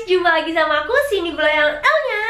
jumpa lagi sama aku Cindy Belayang L-nya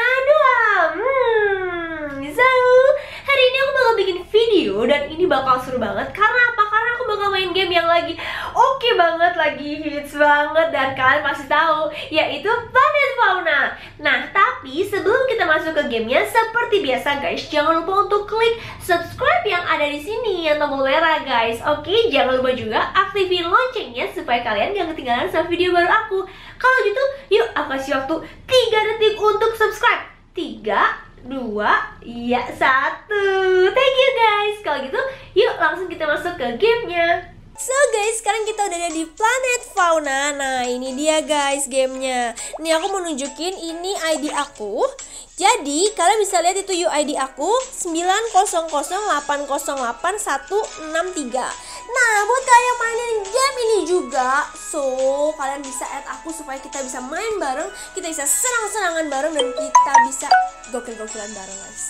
2. So, hari ini aku bakal bikin video dan ini bakal seru banget. Karena apa? Karena aku bakal main game yang lagi oke banget, lagi hits banget. Dan kalian pasti tahu, yaitu Planet Fauna. Nah, tapi sebelum kita masuk ke gamenya, seperti biasa guys, jangan lupa untuk klik subscribe yang ada di sini, yang tombol merah guys. Oke, jangan lupa juga aktifin loncengnya supaya kalian gak ketinggalan sama video baru aku. Kalau gitu, yuk aku kasih waktu 3 detik untuk subscribe. 3, 2, ya 1. Thank you guys. Kalau gitu, yuk langsung kita masuk ke gamenya. So guys, sekarang kita udah ada di Planet Fauna. Nah ini dia guys gamenya. Nih aku mau nunjukin ini ID aku. Jadi kalian bisa lihat itu UID aku 900808163. Nah buat kalian mainin game ini juga, so kalian bisa add aku supaya kita bisa main bareng, kita bisa serang-serangan bareng, dan kita bisa gokil-gokilan bareng guys.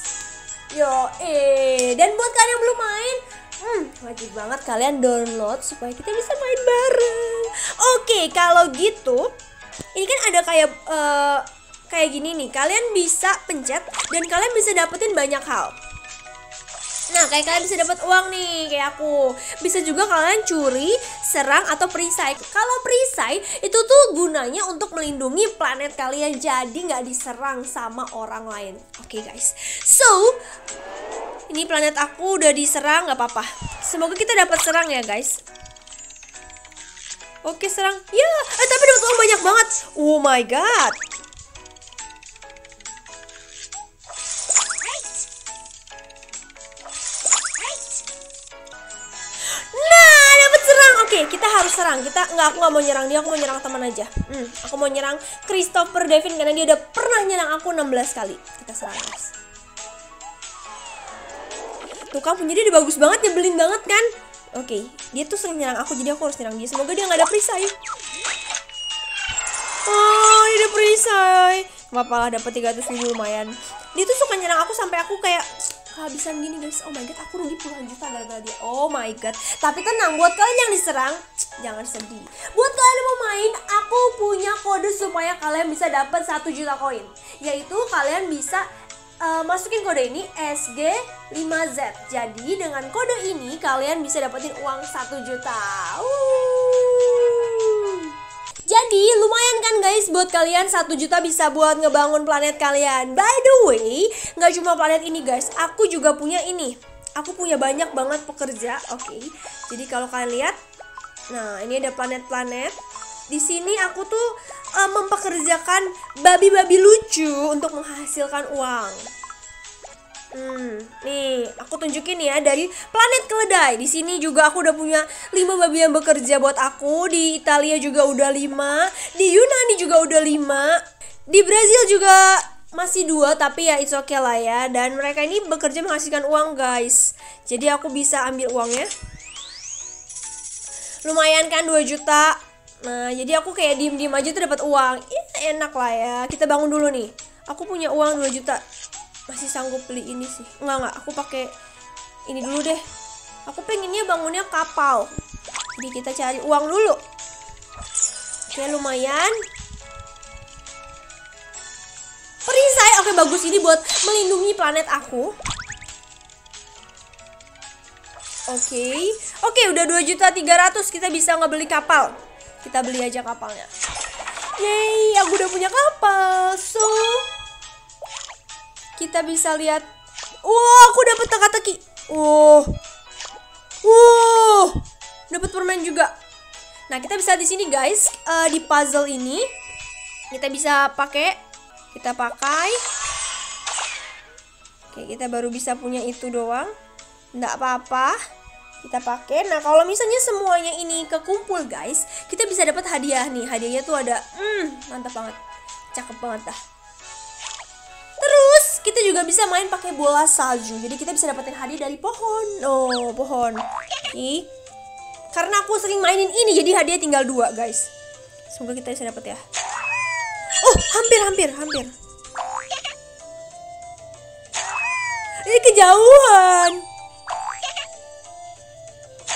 Dan buat kalian yang belum main, wajib banget kalian download supaya kita bisa main bareng. Oke, kalau gitu, ini kan ada kayak gini nih. Kalian bisa pencet dan kalian bisa dapetin banyak hal. Nah, kayak kalian bisa dapat uang nih, kayak aku. Bisa juga kalian curi, serang, atau perisai. Kalau perisai, itu tuh gunanya untuk melindungi planet kalian, jadi nggak diserang sama orang lain. Oke guys, so ini planet aku udah diserang, nggak apa-apa. Semoga kita dapat serang ya guys. Oke, serang. Ya, tapi dapat uang banyak banget. Oh my god. Oke, kita harus serang. Aku nggak mau nyerang dia, aku mau nyerang teman aja. Aku mau nyerang Christopher Devin karena dia udah pernah nyerang aku 16 kali. Kita serang guys. Tuh kan punya dia udah bagus banget, nyebelin banget kan? Oke, dia tuh sering nyerang aku, jadi aku harus nyerang dia. Semoga dia nggak ada perisai. Oh, dia ada perisai. Gak apa-apa lah, dapet 300.000 lumayan. Dia tuh suka nyerang aku sampai aku kayak kehabisan gini guys. Oh my god, aku rugi puluhan juta gara-gara dia. Oh my god. Tapi tenang, buat kalian yang diserang, jangan sedih. Buat kalian yang mau main, aku punya kode supaya kalian bisa dapat 1 juta koin. Yaitu kalian bisa masukin kode ini SG5Z. Jadi dengan kode ini kalian bisa dapetin uang 1 juta. Jadi lumayan kan guys, buat kalian 1 juta bisa buat ngebangun planet kalian. By the way, nggak cuma planet ini guys, aku juga punya ini. Aku punya banyak banget pekerja. Oke, jadi kalau kalian lihat, nah ini ada planet-planet. Di sini aku tuh mempekerjakan babi-babi lucu untuk menghasilkan uang. Nih, aku tunjukin ya dari planet keledai. Di sini juga aku udah punya 5 babi yang bekerja buat aku. Di Italia juga udah 5. Di Yunani juga udah 5. Di Brazil juga masih 2, tapi ya it's okay lah ya. Dan mereka ini bekerja menghasilkan uang guys. Jadi aku bisa ambil uangnya. Lumayan kan 2 juta. Nah, jadi aku kayak diem-diem aja tuh dapat uang. Ya, enak lah ya. Kita bangun dulu nih. Aku punya uang 2 juta. Masih sanggup beli ini sih. Enggak, aku pakai ini dulu deh. Aku pengennya bangunnya kapal. Jadi kita cari uang dulu. Oke, lumayan. Perisai, oke bagus, ini buat melindungi planet aku. Oke, udah 2.300.000 kita bisa ngebeli kapal. Kita beli aja kapalnya. Yeay, aku udah punya kapal. So kita bisa lihat. Aku dapet teka-teki. Dapat permen juga. Nah, kita bisa di sini guys, di puzzle ini kita bisa pakai. Kita pakai. Oke, kita baru bisa punya itu doang. Nggak apa-apa. Kita pakai. Nah, kalau misalnya semuanya ini kekumpul guys, kita bisa dapat hadiah nih. Hadiahnya tuh ada, mantap banget. Cakep banget dah. Kita juga bisa main pakai bola salju. Jadi kita bisa dapetin hadiah dari pohon. Pohon. Karena aku sering mainin ini, jadi hadiah tinggal 2 guys. Semoga kita bisa dapet ya. Hampir. Ini kejauhan.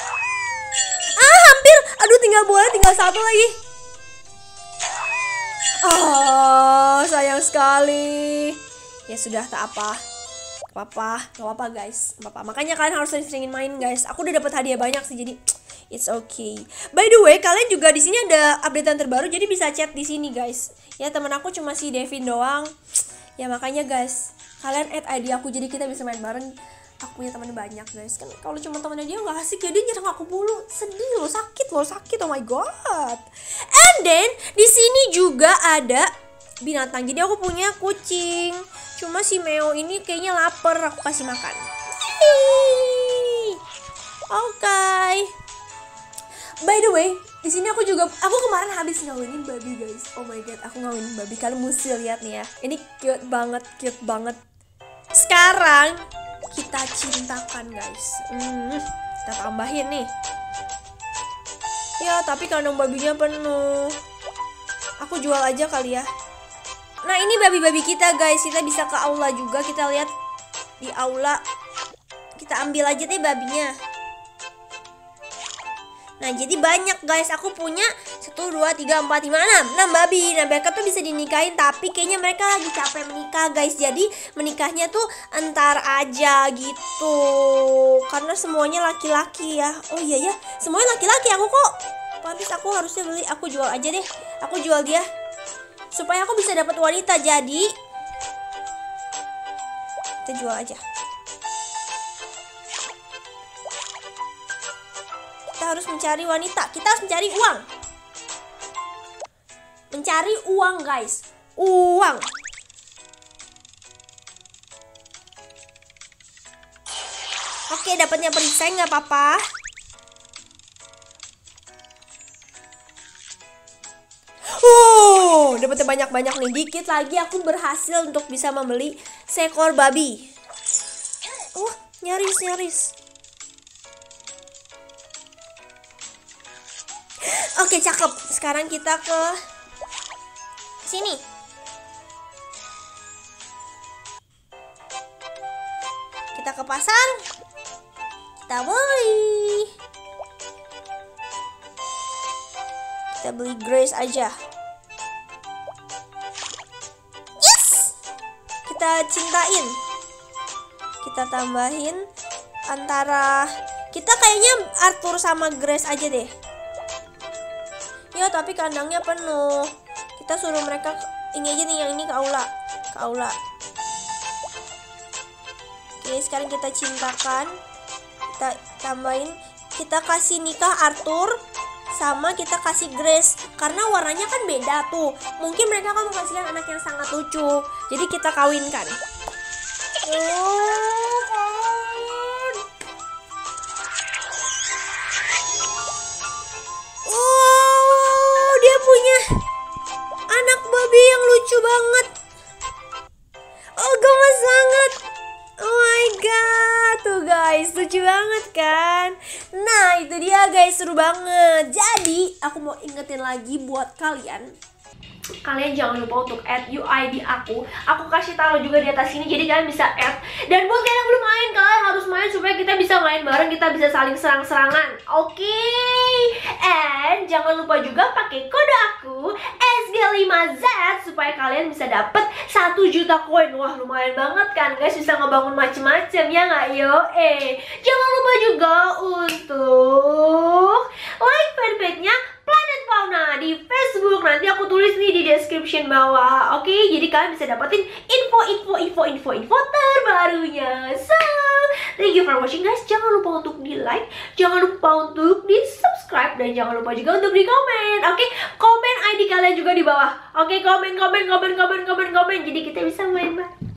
Hampir. Aduh, tinggal bola, tinggal 1 lagi. Oh, sayang sekali. Ya sudah, tak apa. Gak apa-apa guys. Gak apa-apa. Makanya kalian harus sering-seringin main guys. Aku udah dapat hadiah banyak sih, jadi it's okay. By the way, kalian juga di sini ada updatean terbaru, jadi bisa chat di sini guys. Ya teman aku cuma si Devin doang. Ya makanya guys, kalian add ID aku jadi kita bisa main bareng. Aku punya teman banyak guys. Kan kalau cuma temannya dia nggak asik ya, dia nyerang aku mulu. Sedih loh, sakit. Oh my god. And then di sini juga ada binatang. Jadi aku punya kucing. Cuma si Meo ini kayaknya lapar, aku kasih makan. Oke. By the way, di sini aku kemarin habis ngawinin babi guys. Oh my god, aku ngawinin babi. Kalian mesti lihat nih ya. Ini cute banget. Sekarang kita cintakan guys. Kita tambahin nih. Ya, tapi kandang babinya penuh. Aku jual aja kali ya. Nah, ini babi-babi kita guys. Kita bisa ke aula juga. Kita lihat di aula. Kita ambil aja deh babinya. Nah, jadi banyak guys. Aku punya 1, 2, 3, 4, 5, 6 babi. Nah, mereka tuh bisa dinikahin. Tapi kayaknya mereka lagi capek menikah guys. Jadi menikahnya tuh entar aja gitu. Karena semuanya laki-laki ya. Oh iya ya, semuanya laki-laki. Aku kok pantas aku harusnya beli. Aku jual aja deh. Aku jual dia supaya aku bisa dapat wanita. Jadi kita jual aja. Kita harus mencari wanita. Kita harus mencari uang. Mencari uang guys. Uang. Oke, dapatnya perisai nggak apa-apa. Dapatnya banyak-banyak nih. Dikit lagi aku berhasil untuk bisa membeli seekor babi. Nyaris. Oke, cakep. Sekarang kita ke sini. Kita ke pasar. Kita beli Grace aja. Kita cintain. Kita tambahin antara kita kayaknya Arthur sama Grace aja deh. Ya, tapi kandangnya penuh. Kita suruh mereka ini aja nih, yang ini ke aula. Oke, sekarang kita cintakan. Kita tambahin, kita kasih nikah Arthur sama kita kasih Grace, karena warnanya kan beda tuh. Mungkin mereka akan menghasilkan anak yang sangat lucu. Jadi kita kawinkan. Dia punya anak babi yang lucu banget. Gemes banget. Oh my god, tuh guys, lucu banget kan. Nah, itu dia guys, seru banget. Jadi aku mau ingetin lagi buat kalian jangan lupa untuk add UID aku kasih taruh juga di atas sini, jadi kalian bisa add. Dan buat kalian yang belum main, kalian harus main supaya kita bisa main bareng, kita bisa saling serang-serangan. Oke. And jangan lupa juga pakai kode aku SG5Z supaya kalian bisa dapet 1 juta koin. Wah, lumayan banget kan guys, bisa ngebangun macem-macem ya nggak yo? Jangan lupa juga untuk like fanpage-nya Planet Fauna di Facebook. Nanti aku tulis nih di description bawah. Oke, jadi kalian bisa dapetin info terbarunya. So, thank you for watching guys. Jangan lupa untuk di like, jangan lupa untuk di subscribe, dan jangan lupa juga untuk di komen. Oke, komen ID kalian juga di bawah. Oke, komen. Jadi kita bisa main bareng.